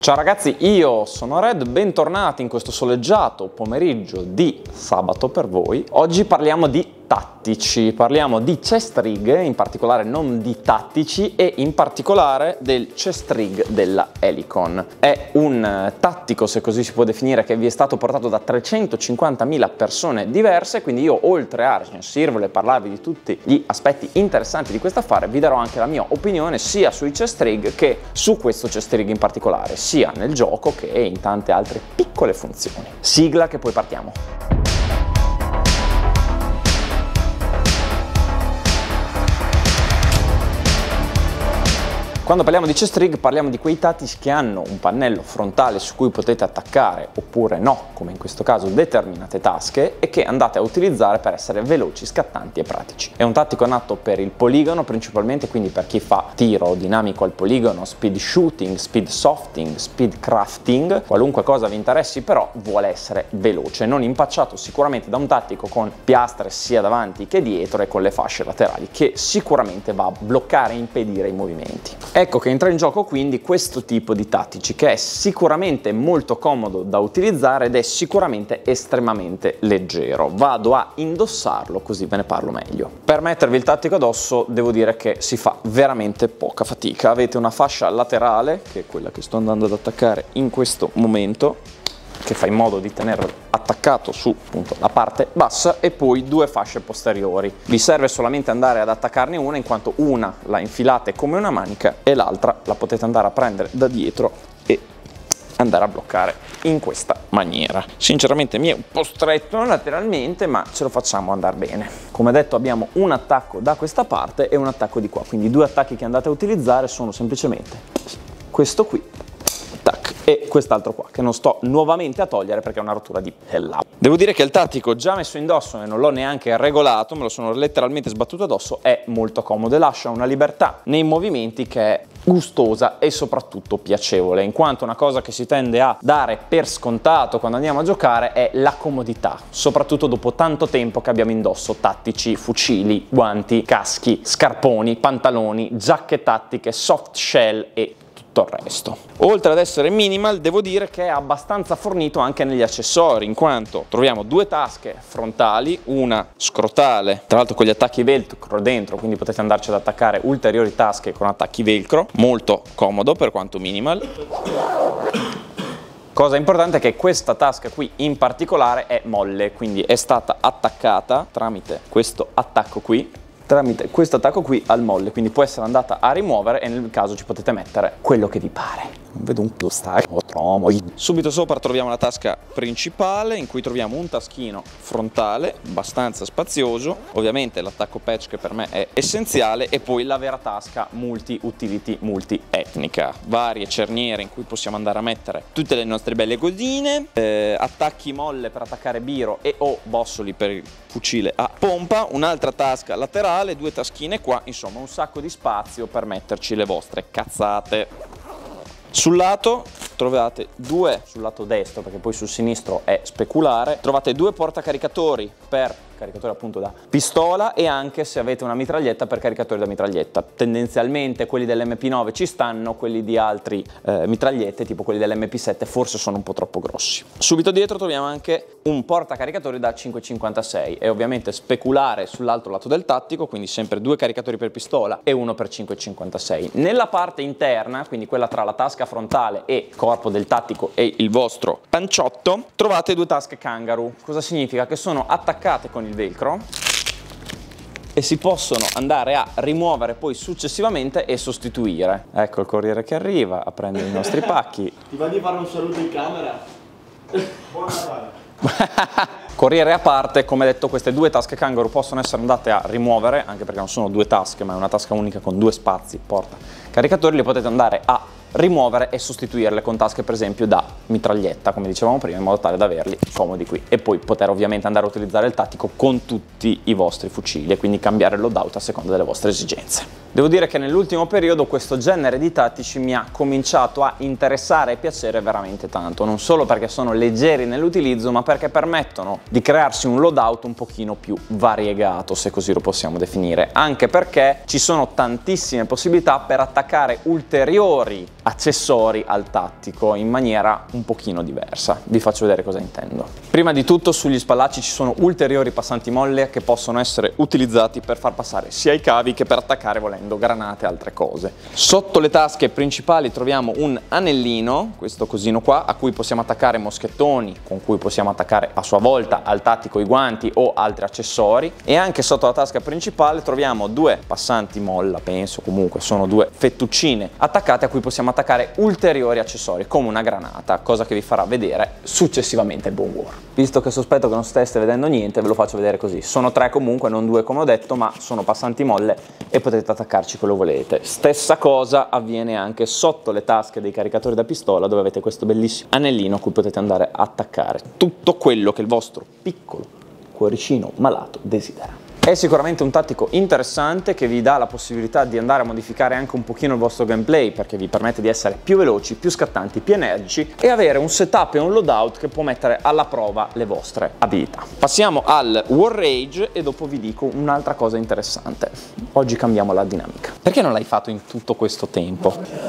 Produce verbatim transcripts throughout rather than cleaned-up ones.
Ciao ragazzi, io sono Red, bentornati in questo soleggiato pomeriggio di sabato per voi. Oggi parliamo di tattici, parliamo di chest rig, in particolare non di tattici, e in particolare del chest rig della Helicon. È un tattico, se così si può definire, che vi è stato portato da trecentocinquantamila persone diverse, quindi io, oltre a recensirvelo e parlarvi di tutti gli aspetti interessanti di questo affare, vi darò anche la mia opinione sia sui chest rig che su questo chest rig in particolare, sia nel gioco che in tante altre piccole funzioni. Sigla, che poi partiamo. Quando parliamo di chest rig parliamo di quei tattici che hanno un pannello frontale su cui potete attaccare oppure no, come in questo caso, determinate tasche, e che andate a utilizzare per essere veloci, scattanti e pratici. È un tattico nato per il poligono principalmente, quindi per chi fa tiro dinamico al poligono, speed shooting, speed softing, speed crafting, qualunque cosa vi interessi, però vuole essere veloce, non impacciato sicuramente da un tattico con piastre sia davanti che dietro e con le fasce laterali, che sicuramente va a bloccare e impedire i movimenti. Ecco che entra in gioco quindi questo tipo di tattici, che è sicuramente molto comodo da utilizzare ed è sicuramente estremamente leggero. Vado a indossarlo così ve ne parlo meglio. Per mettervi il tattico addosso devo dire che si fa veramente poca fatica. Avete una fascia laterale, che è quella che sto andando ad attaccare in questo momento, che fa in modo di tenerlo attaccato su appunto la parte bassa, e poi due fasce posteriori. Vi serve solamente andare ad attaccarne una, in quanto una la infilate come una manica e l'altra la potete andare a prendere da dietro e andare a bloccare in questa maniera. Sinceramente mi è un po' stretto lateralmente, ma ce lo facciamo andare bene. Come detto, abbiamo un attacco da questa parte e un attacco di qua, quindi i due attacchi che andate a utilizzare sono semplicemente questo qui e quest'altro qua, che non sto nuovamente a togliere perché è una rottura di pella. Devo dire che il tattico, già messo indosso e non l'ho neanche regolato, me lo sono letteralmente sbattuto addosso, è molto comodo e lascia una libertà nei movimenti che è gustosa e soprattutto piacevole, in quanto una cosa che si tende a dare per scontato quando andiamo a giocare è la comodità, soprattutto dopo tanto tempo che abbiamo indosso tattici, fucili, guanti, caschi, scarponi, pantaloni, giacche tattiche, soft shell e tutto il resto. Oltre ad essere minimal, devo dire che è abbastanza fornito anche negli accessori, in quanto troviamo due tasche frontali, una scrotale, tra l'altro con gli attacchi velcro dentro, quindi potete andarci ad attaccare ulteriori tasche con attacchi velcro, molto comodo per quanto minimal. Cosa importante è che questa tasca qui in particolare è molle, quindi è stata attaccata tramite questo attacco qui, tramite questo attacco qui al molle, quindi può essere andata a rimuovere e nel caso ci potete mettere quello che vi pare. Non vedo un po' stacco. Subito sopra troviamo la tasca principale, in cui troviamo un taschino frontale abbastanza spazioso, ovviamente l'attacco patch che per me è essenziale, e poi la vera tasca multi utility multi etnica, varie cerniere in cui possiamo andare a mettere tutte le nostre belle cosine, eh, attacchi molle per attaccare biro e o bossoli per il fucile a pompa, un'altra tasca laterale, due taschine qua, insomma un sacco di spazio per metterci le vostre cazzate. Sul lato trovate due, sul lato destro, perché poi sul sinistro è speculare, trovate due portacaricatori per caricatori appunto da pistola, e anche, se avete una mitraglietta, per caricatori da mitraglietta. Tendenzialmente quelli dell'M P nove ci stanno, quelli di altri eh, mitragliette tipo quelli dell'M P sette forse sono un po' troppo grossi. Subito dietro troviamo anche un portacaricatori da cinque virgola cinquantasei e ovviamente speculare sull'altro lato del tattico, quindi sempre due caricatori per pistola e uno per cinque virgola cinquantasei. Nella parte interna, quindi quella tra la tasca frontale e il corpo del tattico e il vostro panciotto, trovate due tasche kangaroo. Cosa significa? Che sono attaccate con il velcro e si possono andare a rimuovere poi successivamente e sostituire. Ecco il corriere che arriva a prendere i nostri pacchi. Ti va di fare un saluto in camera? Buon Natale. Corriere a parte, come detto, queste due tasche kangaroo possono essere andate a rimuovere, anche perché non sono due tasche ma è una tasca unica con due spazi porta caricatori, le potete andare a rimuovere e sostituirle con tasche per esempio da mitraglietta, come dicevamo prima, in modo tale da averli comodi qui, e poi poter ovviamente andare a utilizzare il tattico con tutti i vostri fucili e quindi cambiare il loadout a seconda delle vostre esigenze. Devo dire che nell'ultimo periodo questo genere di tattici mi ha cominciato a interessare e piacere veramente tanto, non solo perché sono leggeri nell'utilizzo, ma perché permettono di crearsi un loadout un pochino più variegato, se così lo possiamo definire, anche perché ci sono tantissime possibilità per attaccare ulteriori accessori al tattico in maniera un pochino diversa. Vi faccio vedere cosa intendo. Prima di tutto sugli spallacci ci sono ulteriori passanti molle che possono essere utilizzati per far passare sia i cavi che per attaccare volendo granate e altre cose. Sotto le tasche principali troviamo un anellino, questo cosino qua, a cui possiamo attaccare moschettoni, con cui possiamo attaccare a sua volta al tattico i guanti o altri accessori, e anche sotto la tasca principale troviamo due passanti molla, penso, comunque sono due fettuccine attaccate a cui possiamo attaccare ulteriori accessori come una granata, cosa che vi farà vedere successivamente il buon War. Visto che sospetto che non steste vedendo niente, ve lo faccio vedere così. Sono tre comunque, non due come ho detto, ma sono passanti molle e potete attaccarci quello volete. Stessa cosa avviene anche sotto le tasche dei caricatori da pistola, dove avete questo bellissimo anellino a cui potete andare a attaccare tutto quello che il vostro piccolo cuoricino malato desidera. È sicuramente un tattico interessante che vi dà la possibilità di andare a modificare anche un pochino il vostro gameplay, perché vi permette di essere più veloci, più scattanti, più energici e avere un setup e un loadout che può mettere alla prova le vostre abilità. Passiamo al War Rage e dopo vi dico un'altra cosa interessante. Oggi cambiamo la dinamica. Perché non l'hai fatto in tutto questo tempo?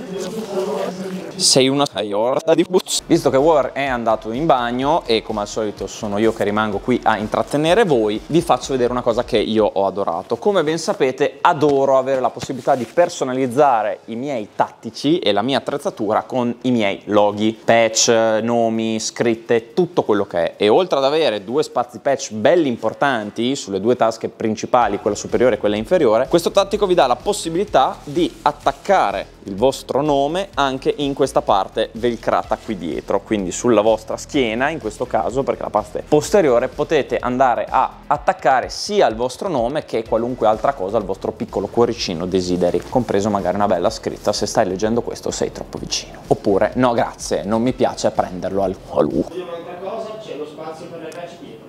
Sei una saiorda di buzz. Visto che War è andato in bagno e come al solito sono io che rimango qui a intrattenere voi, vi faccio vedere una cosa che io ho adorato. Come ben sapete, adoro avere la possibilità di personalizzare i miei tattici e la mia attrezzatura con i miei loghi, patch, nomi, scritte, tutto quello che è. E oltre ad avere due spazi patch belli importanti sulle due tasche principali, quella superiore e quella inferiore, questo tattico vi dà la possibilità di attaccare il vostro nome anche in questa parte velcrata qui dietro, quindi sulla vostra schiena in questo caso, perché la parte posteriore potete andare a attaccare sia il vostro nome che qualunque altra cosa il vostro piccolo cuoricino desideri, compreso magari una bella scritta: se stai leggendo questo sei troppo vicino, oppure no grazie, non mi piace prenderlo al culo. Un'altra cosa, c'è lo spazio per le patch dietro.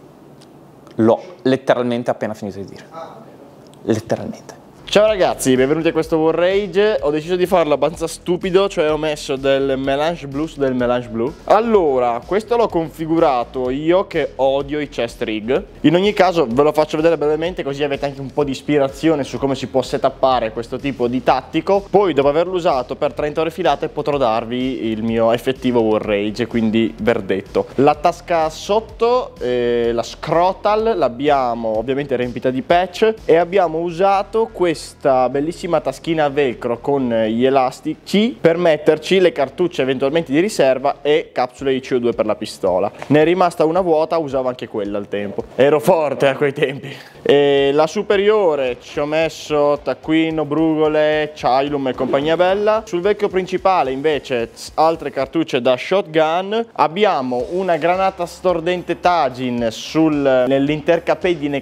L'ho letteralmente appena finito di dire. Ah, ok. Letteralmente. Ciao ragazzi, benvenuti a questo War Rage. Ho deciso di farlo abbastanza stupido, cioè ho messo del melange blu su del melange blu. Allora, questo l'ho configurato io che odio i chest rig. In ogni caso ve lo faccio vedere brevemente, così avete anche un po' di ispirazione su come si può setuppare questo tipo di tattico. Poi dopo averlo usato per trenta ore filate potrò darvi il mio effettivo War Rage, quindi verdetto. La tasca sotto, eh, la scrotal, l'abbiamo ovviamente riempita di patch e abbiamo usato questo questa bellissima taschina a velcro con gli elastici per metterci le cartucce eventualmente di riserva e capsule di C O due per la pistola. Ne è rimasta una vuota, usavo anche quella al tempo, ero forte a quei tempi. E la superiore ci ho messo taccuino, brugole, Cylum e compagnia bella. Sul vecchio principale invece altre cartucce da shotgun. Abbiamo una granata stordente Tajin sul nell'intercapedine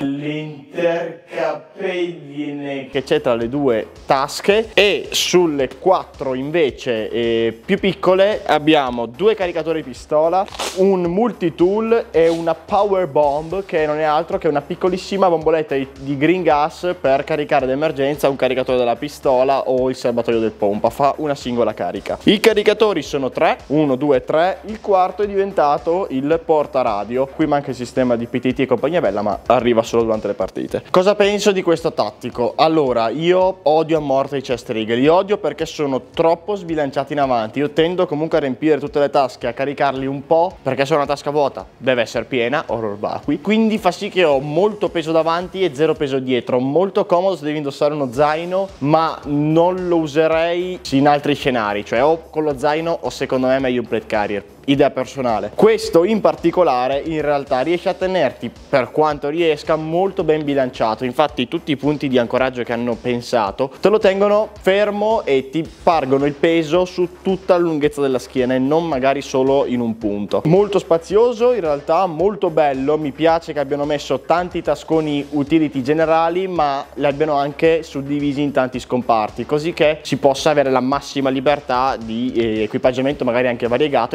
l'intercapedine che c'è tra le due tasche, e sulle quattro invece eh, più piccole abbiamo due caricatori pistola, un multitool e una power bomb, che non è altro che una piccolissima bomboletta di, di green gas per caricare d'emergenza un caricatore della pistola o il serbatoio del pompa. Fa una singola carica. I caricatori sono tre, uno, due, tre. Il quarto è diventato il porta radio. Qui manca il sistema di P T T e compagnia bella, ma arriva solo durante le partite. Cosa penso di questo tattico? Allora, io odio a morte i chest rig, li odio perché sono troppo sbilanciati in avanti. Io tendo comunque a riempire tutte le tasche, a caricarli un po', perché se ho una tasca vuota deve essere piena, horror vacui, quindi fa sì che ho molto peso davanti e zero peso dietro. Molto comodo se devi indossare uno zaino, ma non lo userei in altri scenari, cioè o con lo zaino o secondo me è meglio un plate carrier. Idea personale. Questo in particolare in realtà riesce a tenerti, per quanto riesca, molto ben bilanciato. Infatti tutti i punti di ancoraggio che hanno pensato te lo tengono fermo e ti pargono il peso su tutta la lunghezza della schiena e non magari solo in un punto. Molto spazioso in realtà, molto bello. Mi piace che abbiano messo tanti tasconi utility generali, ma li abbiano anche suddivisi in tanti scomparti, così che si possa avere la massima libertà di eh, equipaggiamento magari anche variegato e trovarlo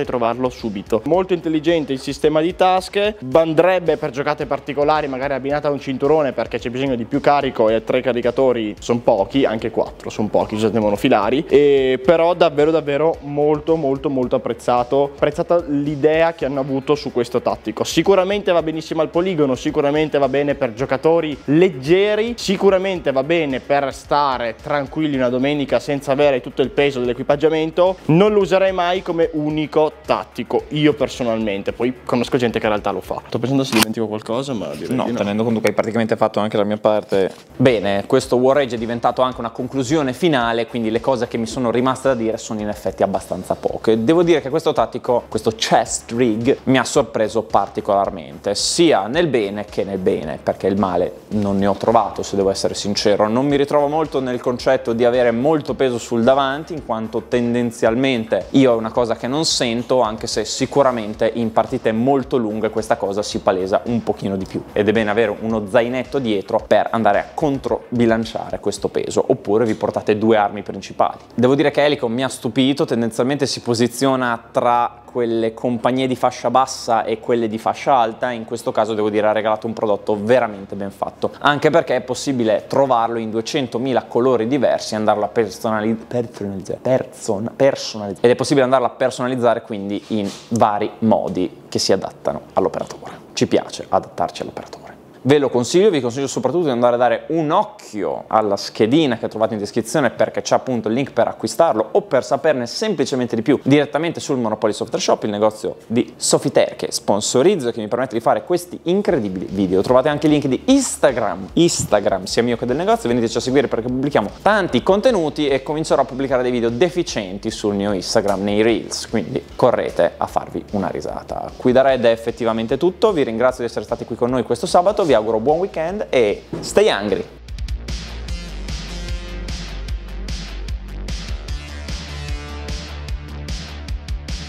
toglierlo subito. Molto intelligente il sistema di tasche, andrebbe per giocate particolari, magari abbinata a un cinturone, perché c'è bisogno di più carico e tre caricatori sono pochi, anche quattro sono pochi, se devono filari, e però davvero davvero molto molto molto apprezzato, apprezzata l'idea che hanno avuto su questo tattico. Sicuramente va benissimo al poligono, sicuramente va bene per giocatori leggeri, sicuramente va bene per stare tranquilli una domenica senza avere tutto il peso dell'equipaggiamento. Non lo userei mai come unico tattico, io personalmente, poi conosco gente che in realtà lo fa. Sto pensando se dimentico qualcosa, ma direi no, di no. Tenendo conto che hai praticamente fatto anche la mia parte. Bene, questo War Rage è diventato anche una conclusione finale, quindi le cose che mi sono rimaste da dire sono in effetti abbastanza poche. Devo dire che questo tattico, questo chest rig, mi ha sorpreso particolarmente, sia nel bene che nel bene, perché il male non ne ho trovato, se devo essere sincero. Non mi ritrovo molto nel concetto di avere molto peso sul davanti, in quanto tendenzialmente io è una cosa che non sento, anche se sicuramente in partite molto lunghe questa cosa si palesa un pochino di più, ed è bene avere uno zainetto dietro per andare a controbilanciare questo peso, oppure vi portate due armi principali. Devo dire che Helicon mi ha stupito, tendenzialmente si posiziona tra quelle compagnie di fascia bassa e quelle di fascia alta. In questo caso devo dire ha regalato un prodotto veramente ben fatto, anche perché è possibile trovarlo in duecentomila colori diversi e andarlo a personalizzare, personalizzare, person, personalizzare ed è possibile andarlo a personalizzare quindi in vari modi che si adattano all'operatore. Ci piace adattarci all'operatore. Ve lo consiglio, vi consiglio soprattutto di andare a dare un occhio alla schedina che trovate in descrizione, perché c'è appunto il link per acquistarlo o per saperne semplicemente di più direttamente sul Monopoly Software Shop, il negozio di Sofitair che sponsorizzo e che mi permette di fare questi incredibili video. Trovate anche il link di Instagram, Instagram sia mio che del negozio, veniteci a seguire perché pubblichiamo tanti contenuti e comincerò a pubblicare dei video deficienti sul mio Instagram nei Reels, quindi correte a farvi una risata. Qui da Red è effettivamente tutto, vi ringrazio di essere stati qui con noi questo sabato, vi auguro buon weekend e stay hungry!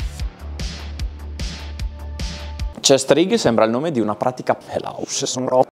Chest rig sembra il nome di una pratica Pelhouse.